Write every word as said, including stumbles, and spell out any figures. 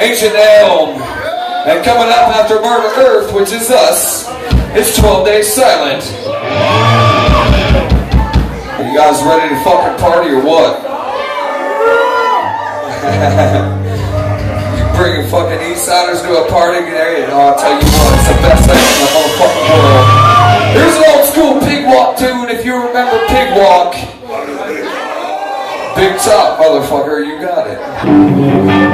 Ancient Elm. And coming up after Murder Earth, which is us, it's twelve days silent. Are you guys ready to fucking party or what? You bringing fucking Eastsiders to a party? There, oh, I'll tell you what, it's the best thing in the whole fucking world. Here's an old school Pig Walk tune, if you remember Pig Walk. Big top, motherfucker, you got it.